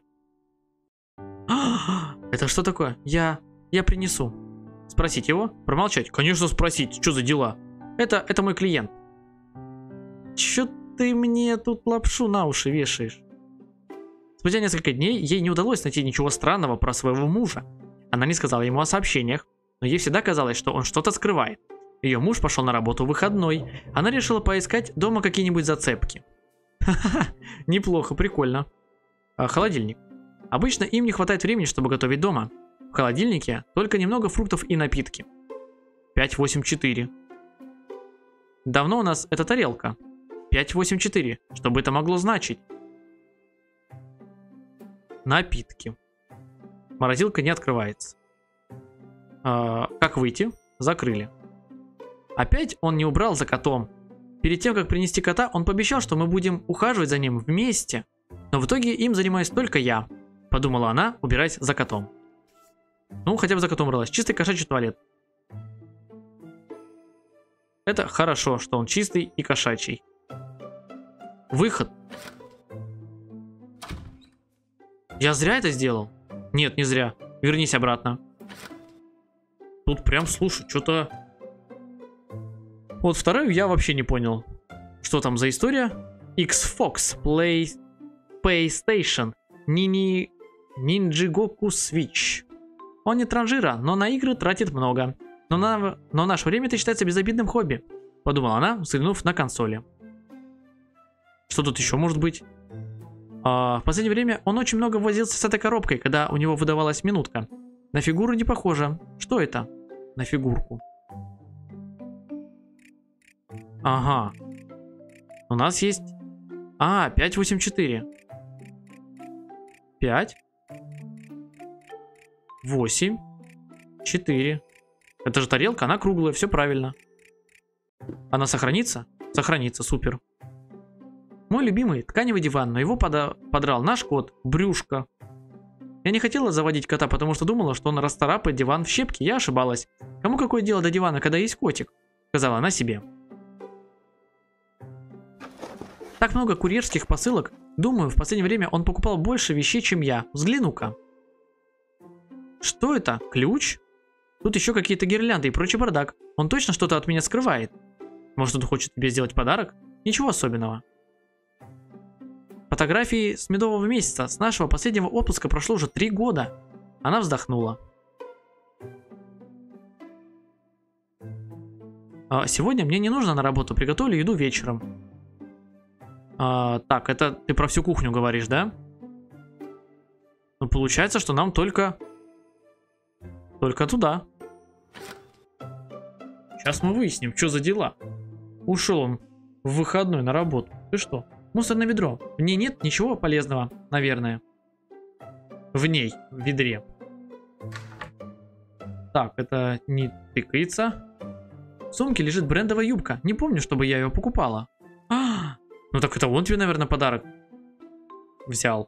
Это что такое? Я... я принесу. Спросить его? Промолчать? Конечно, спросить. Что за дела? Это... это мой клиент. Чё ты мне тут лапшу на уши вешаешь? Спустя несколько дней ей не удалось найти ничего странного про своего мужа. Она не сказала ему о сообщениях, но ей всегда казалось, что он что-то скрывает. Ее муж пошел на работу в выходной. Она решила поискать дома какие-нибудь зацепки. Ха-ха, неплохо, прикольно. А, холодильник. Обычно им не хватает времени, чтобы готовить дома. В холодильнике только немного фруктов и напитки. пять восемь четыре. Давно у нас эта тарелка. пять восемь четыре. Что бы это могло значить? Напитки. Морозилка не открывается. А, как выйти? Закрыли. Опять он не убрал за котом. Перед тем, как принести кота, он пообещал, что мы будем ухаживать за ним вместе. Но в итоге им занимаюсь только я. Подумала она, убираясь за котом. Ну, хотя бы за котом убралась. Чистый кошачий туалет. Это хорошо, что он чистый и кошачий. Выход. Я зря это сделал? Нет, не зря. Вернись обратно. Тут прям, слушай, что-то... Вот вторую я вообще не понял. Что там за история? Xbox, Play... PlayStation, Nini... Ninjagoku Switch. Он не транжира, но на игры тратит много. Но, на... но наше время это считается безобидным хобби. Подумала она, взглянув на консоли. Что тут еще может быть? А, в последнее время он очень много возился с этой коробкой, когда у него выдавалась минутка. На фигуру не похоже. Что это? На фигурку. Ага. У нас есть... А, пять восемь четыре. пять. восемь. четыре. Это же тарелка, она круглая, все правильно. Она сохранится? Сохранится, супер. Мой любимый тканевый диван, но его пода подрал наш кот, Брюшка. Я не хотела заводить кота, потому что думала, что он расцарапает диван в щепки. Я ошибалась. Кому какое дело до дивана, когда есть котик? Сказала она себе. Так много курьерских посылок. Думаю, в последнее время он покупал больше вещей, чем я. Взгляну-ка. Что это? Ключ? Тут еще какие-то гирлянды и прочий бардак. Он точно что-то от меня скрывает. Может, он хочет тебе сделать подарок? Ничего особенного. Фотографии с медового месяца. С нашего последнего отпуска прошло уже три года. Она вздохнула. А, сегодня мне не нужно на работу. Приготовлю еду вечером. А, так, это ты про всю кухню говоришь, да? Ну, получается, что нам только... Только туда. Сейчас мы выясним, что за дела. Ушел он в выходной на работу. Ты что? Мусорное ведро. В ней нет ничего полезного, наверное. В ней, в ведре. Так, это не тыкается. В сумке лежит брендовая юбка. Не помню, чтобы я ее покупала. А, ну так это он тебе, наверное, подарок взял.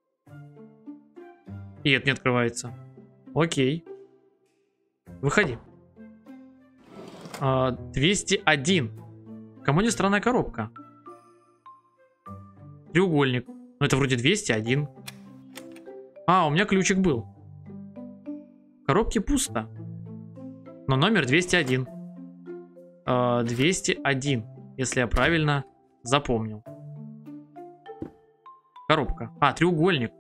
И это не открывается. Окей. Выходи. А, двести один. Кому не странная коробка? Треугольник. Ну это вроде двести один. А, у меня ключик был. В коробке пусто. Но номер двести один. А, двести один. Если я правильно запомнил. Коробка. А, треугольник.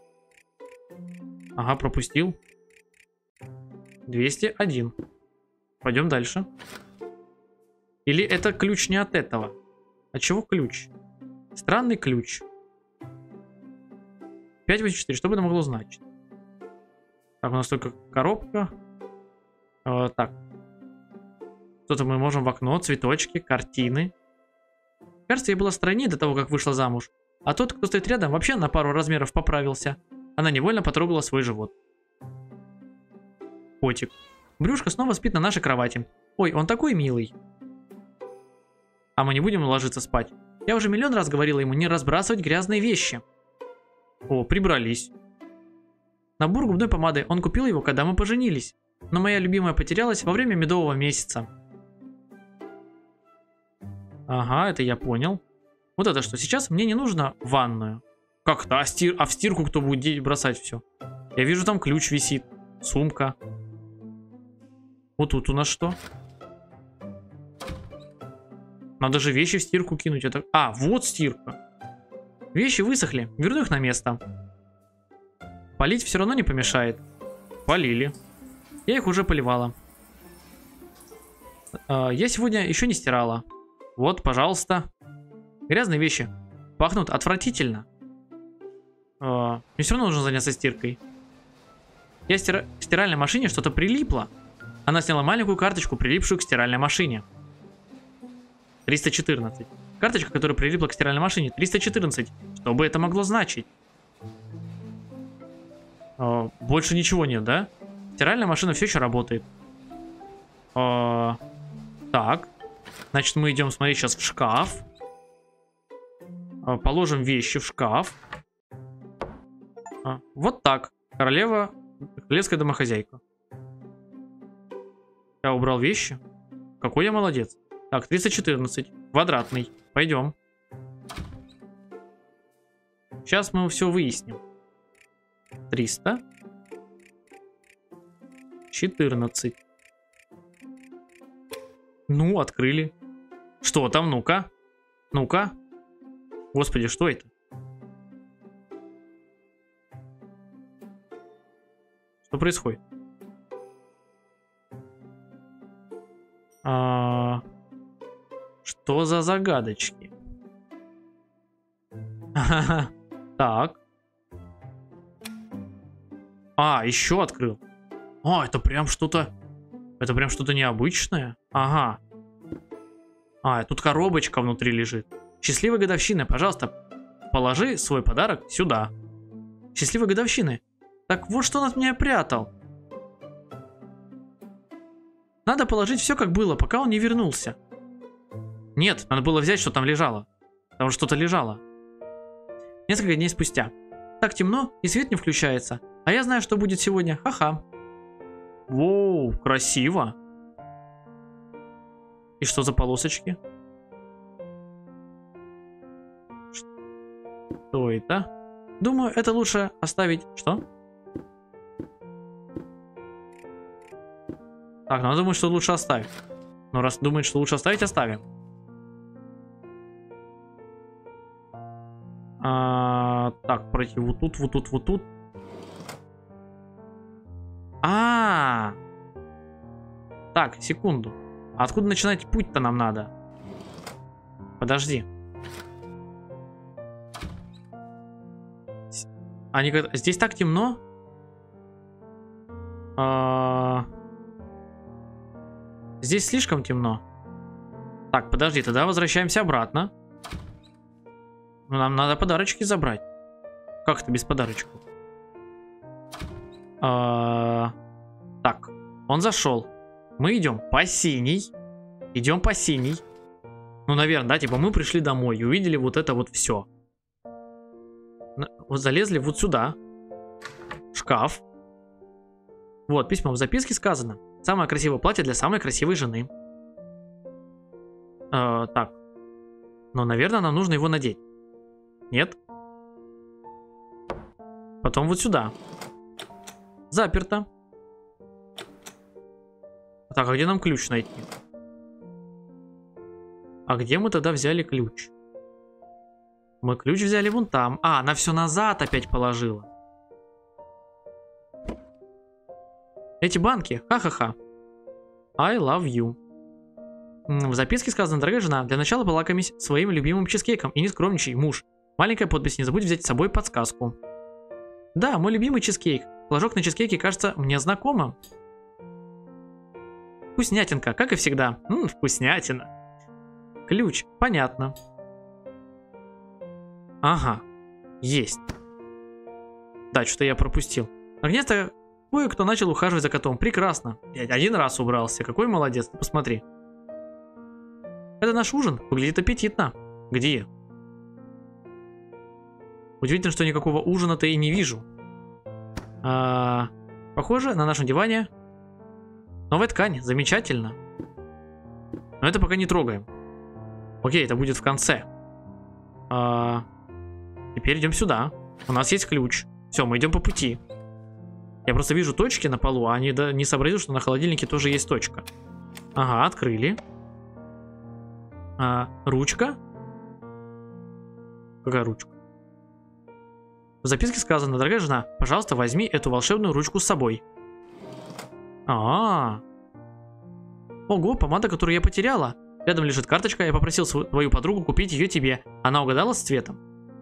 Ага, пропустил. двести один. Пойдем дальше. Или это ключ не от этого? От чего ключ? Странный ключ. пять восемь четыре. Что бы это могло значить? Так, у нас только коробка. Э, так. Что-то мы можем в окно, цветочки, картины. Кажется, я была в стране до того, как вышла замуж. А тот, кто стоит рядом, вообще на пару размеров поправился. Она невольно потрогала свой живот. Котик. Брюшка снова спит на нашей кровати. Ой, он такой милый. А мы не будем ложиться спать. Я уже миллион раз говорила ему не разбрасывать грязные вещи. О, прибрались. Набор губной помады. Он купил его, когда мы поженились. Но моя любимая потерялась во время медового месяца. Ага, это я понял. Вот это что? Сейчас мне не нужно ванную. Как-то? А, стир... а в стирку кто будет бросать все? Я вижу, там ключ висит. Сумка. Вот тут у нас что? Надо же вещи в стирку кинуть. Это... А, вот стирка. Вещи высохли. Верну их на место. Полить все равно не помешает. Полили. Я их уже поливала. А, я сегодня еще не стирала. Вот, пожалуйста. Грязные вещи. Пахнут отвратительно. А, мне все равно нужно заняться стиркой. Я стира... в стиральной машине что-то прилипло. Она сняла маленькую карточку, прилипшую к стиральной машине. триста четырнадцать. Карточка, которая прилипла к стиральной машине. триста четырнадцать. Что бы это могло значить? А, больше ничего нет, да? Стиральная машина все еще работает. А, так. Значит, мы идем смотреть сейчас в шкаф. А, положим вещи в шкаф. А, вот так. Королева, королевская домохозяйка. Я убрал вещи. Какой я молодец. Так, триста четырнадцать. Квадратный. Пойдем. Сейчас мы все выясним. триста четырнадцать. Ну, открыли. Что там? Ну-ка. Ну-ка. Господи, что это? Что происходит? А... Что за загадочки? Так. А, еще открыл. А, это прям что-то... Это прям что-то необычное. Ага. А, тут коробочка внутри лежит. Счастливой годовщины, пожалуйста, положи свой подарок сюда. Счастливой годовщины. Так вот что он от меня прятал. Надо положить все как было, пока он не вернулся. Нет, надо было взять, что там лежало. Там что-то лежало. Несколько дней спустя. Так темно, и свет не включается. А я знаю, что будет сегодня. Ха-ха. Воу, красиво. И что за полосочки? Что это? Думаю, это лучше оставить... Что? Так, надо думать, что лучше оставить. Но раз думает, что лучше оставить, оставим. А, так, пройти вот тут, вот тут, вот тут. А, -а, а. Так, секунду. Откуда начинать путь-то нам надо? Подожди. Они... Здесь так темно. А... Здесь слишком темно. Так, подожди, тогда возвращаемся обратно. Нам надо подарочки забрать. Как это без подарочков? А... Так, он зашел. Мы идем по синей. Идем по синей. Ну, наверное, да, типа мы пришли домой и увидели вот это вот все. Вот залезли вот сюда. Шкаф. Вот, письмо в записке сказано. Самое красивое платье для самой красивой жены. Э, так. Но, наверное, нам нужно его надеть. Нет? Потом вот сюда. Заперто. Так, а где нам ключ найти? А где мы тогда взяли ключ? Мы ключ взяли вон там. А, она все назад опять положила. Эти банки. Ха-ха-ха. I love you. В записке сказано: дорогая жена, для начала полакомись своим любимым чизкейком и не скромничай, муж. Маленькая подпись, не забудь взять с собой подсказку. Да, мой любимый чизкейк. Флажок на чизкейке кажется мне знакомым. Вкуснятинка, как и всегда. Ммм, вкуснятина. Ключ, понятно. Ага, есть. Да, что-то я пропустил. Наконец-то кое-кто начал ухаживать за котом. Прекрасно. Я один раз убрался. Какой молодец, ты посмотри. Это наш ужин. Выглядит аппетитно. Где? Удивительно, что никакого ужина-то и не вижу. А, похоже, на нашем диване новая ткань. Замечательно. Но это пока не трогаем. Окей, это будет в конце. А, теперь идем сюда. У нас есть ключ. Все, мы идем по пути. Я просто вижу точки на полу, а они да, не сообразили, что на холодильнике тоже есть точка. Ага, открыли. А, ручка. Какая ручка? В записке сказано: дорогая жена, пожалуйста, возьми эту волшебную ручку с собой. А, -а, -а. Ого, помада, которую я потеряла. Рядом лежит карточка, я попросил свою, твою подругу купить ее тебе. Она угадала с цветом.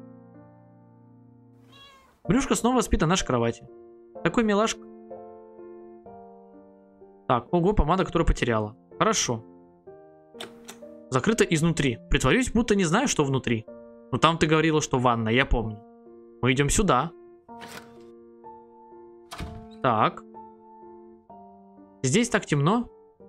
Брюшка снова спит на нашей кровати. Такой милашка. Так, ого, помада, которую потеряла. Хорошо. Закрыто изнутри. Притворюсь, будто не знаю, что внутри. Но там ты говорила, что ванна, я помню. Мы идем сюда. Так. Здесь так темно.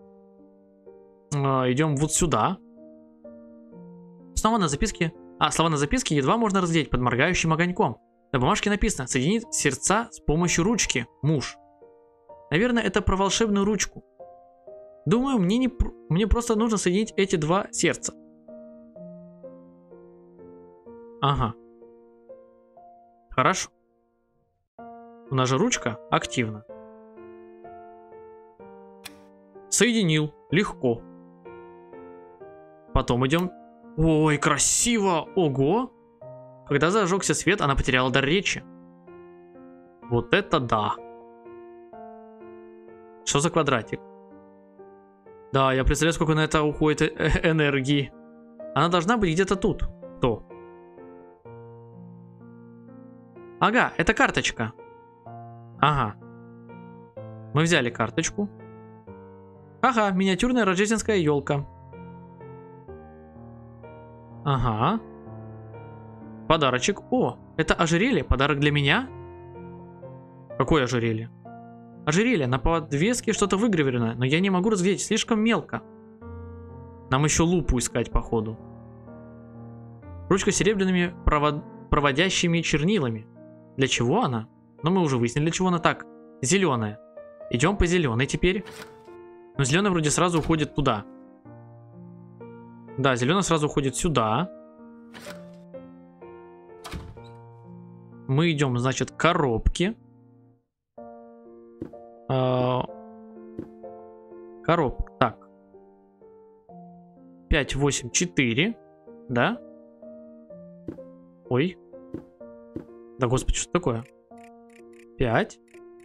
А, идем вот сюда. Снова на записке. А, слова на записке едва можно разглядеть под моргающим огоньком. На бумажке написано: соединить сердца с помощью ручки. Муж. Наверное, это про волшебную ручку. Думаю, мне, не, мне просто нужно соединить эти два сердца. Ага. Хорошо. У нас же ручка активна. Соединил. Легко. Потом идем. Ой, красиво. Ого. Когда зажегся свет, она потеряла дар речи. Вот это да. Что за квадратик? Да, я представляю, сколько на это уходит энергии. Она должна быть где-то тут. Кто? Ага, это карточка. Ага. Мы взяли карточку. Ага, миниатюрная рождественская елка. Ага. Подарочек. О, это ожерелье. Подарок для меня? Какое ожерелье? Ожерелье. На подвеске что-то выгравировано, но я не могу разглядеть. Слишком мелко. Нам еще лупу искать, походу. Ручка с серебряными провод... проводящими чернилами. Для чего она? Ну, мы уже выяснили, для чего она. Так, зеленая. Идем по зеленой теперь. Но зеленая вроде сразу уходит туда. Да, зеленая сразу уходит сюда. Мы идем, значит, к коробке. А... Коробка. Так. пять, восемь, четыре. Да? Ой. Да господи, что такое? пять.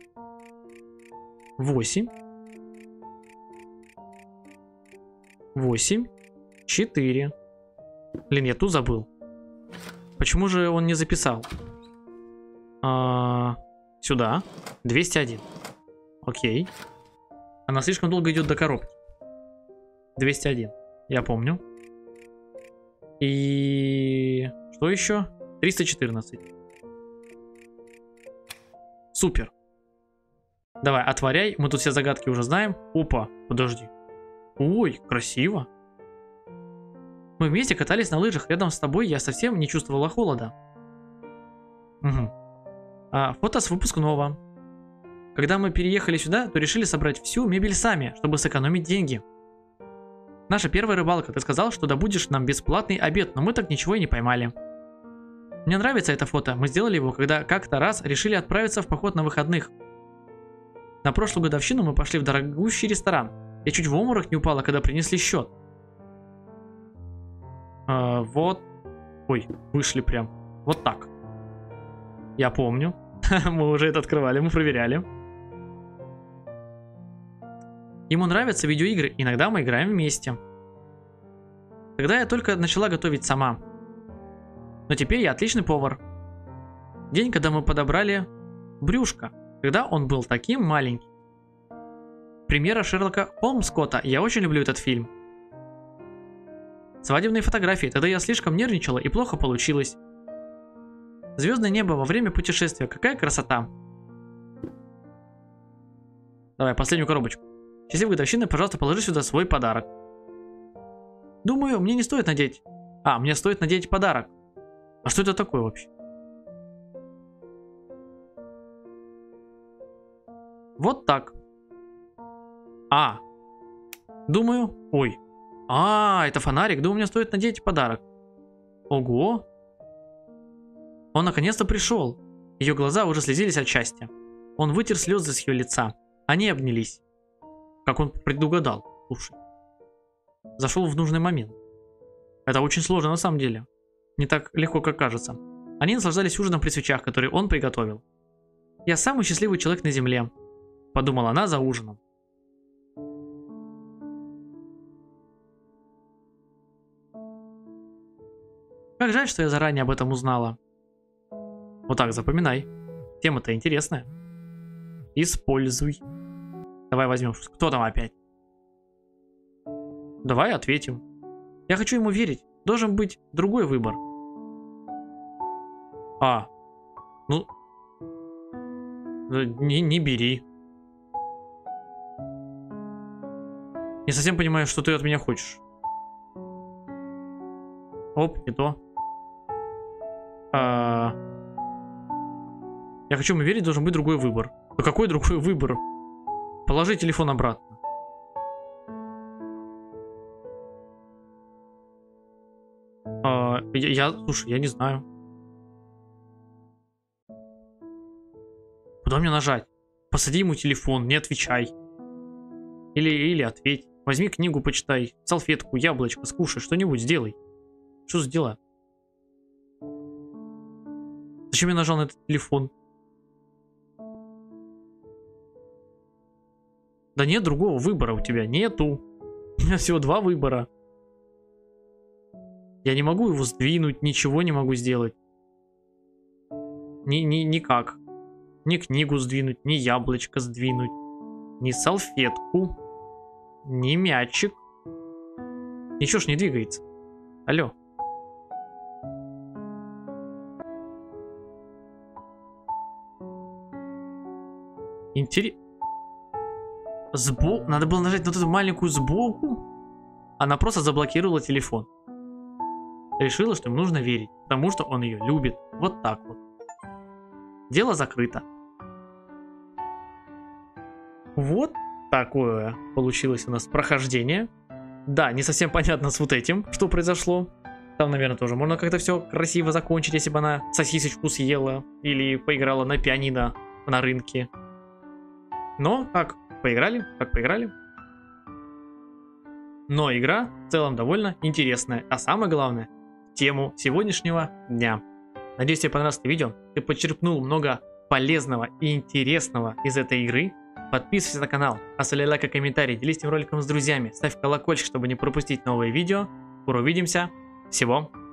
восемь. восемь. четыре. Блин, я тут забыл. Почему же он не записал? А, сюда. двести один. Окей. Она слишком долго идет до коробки. двести один. Я помню. И... Что еще? триста четырнадцать. Супер. Давай, отворяй. Мы тут все загадки уже знаем. Опа, подожди. Ой, красиво. Мы вместе катались на лыжах. Рядом с тобой я совсем не чувствовала холода. Угу. А, фото с выпускного. Когда мы переехали сюда, то решили собрать всю мебель сами, чтобы сэкономить деньги. Наша первая рыбалка. Ты сказал, что добудешь нам бесплатный обед, но мы так ничего и не поймали. Мне нравится это фото. Мы сделали его, когда как-то раз решили отправиться в поход на выходных. На прошлую годовщину мы пошли в дорогущий ресторан. Я чуть в обморок не упала, когда принесли счет. А, вот. Ой, вышли прям. Вот так. Я помню. Мы уже это открывали, мы проверяли. Ему нравятся видеоигры. Иногда мы играем вместе. Тогда я только начала готовить сама. Но теперь я отличный повар. День, когда мы подобрали брюшко. Когда он был таким маленьким. Премьера Шерлока Холмскотта. Я очень люблю этот фильм. Свадебные фотографии. Тогда я слишком нервничала и плохо получилось. Звездное небо во время путешествия. Какая красота. Давай, последнюю коробочку. Счастливой годовщины, пожалуйста, положи сюда свой подарок. Думаю, мне не стоит надеть... А, мне стоит надеть подарок. А что это такое вообще? Вот так. А. Думаю... Ой. А, это фонарик. Думаю, мне стоит надеть подарок. Ого. Он наконец-то пришел. Ее глаза уже слезились от счастья. Он вытер слезы с ее лица. Они обнялись. Как он предугадал. Слушай. Зашел в нужный момент. Это очень сложно на самом деле. Не так легко, как кажется. Они наслаждались ужином при свечах, который он приготовил. «Я самый счастливый человек на земле», — подумала она за ужином. Как жаль, что я заранее об этом узнала. Вот так, запоминай. Тема-то интересная. Используй. Давай возьмем. Кто там опять? Давай ответим. Я хочу ему верить. Должен быть другой выбор. А. Ну. Не, не бери. Не совсем понимаю, что ты от меня хочешь. Оп, не то. А... Я хочу ему верить, должен быть другой выбор. А какой другой выбор? Положи телефон обратно. А, я, я, слушай, я не знаю. Куда мне нажать? Посади ему телефон, не отвечай. Или, или ответь. Возьми книгу, почитай. Салфетку, яблочко, скушай, что-нибудь сделай. Что за дела? Зачем я нажал на этот телефон? Да нет другого выбора у тебя. Нету. У меня всего два выбора. Я не могу его сдвинуть, ничего не могу сделать. Ни, ни, никак. Ни книгу сдвинуть, ни яблочко сдвинуть, ни салфетку, ни мячик. Ничего ж не двигается. Алло. Интересно. Сбоку. Надо было нажать на эту маленькую сбоку. Она просто заблокировала телефон. Решила, что ему нужно верить, потому что он ее любит. Вот так вот. Дело закрыто. Вот такое получилось у нас прохождение. Да, не совсем понятно с вот этим, что произошло. Там, наверное, тоже можно как-то все красиво закончить, если бы она сосисочку съела или поиграла на пианино на рынке. Но как поиграли, как поиграли. Но игра в целом довольно интересная. А самое главное, тему сегодняшнего дня. Надеюсь, тебе понравилось это видео. Ты подчеркнул много полезного и интересного из этой игры. Подписывайся на канал, оставляй лайк и комментарий, делись этим роликом с друзьями, ставь колокольчик, чтобы не пропустить новые видео. Скоро увидимся. Всего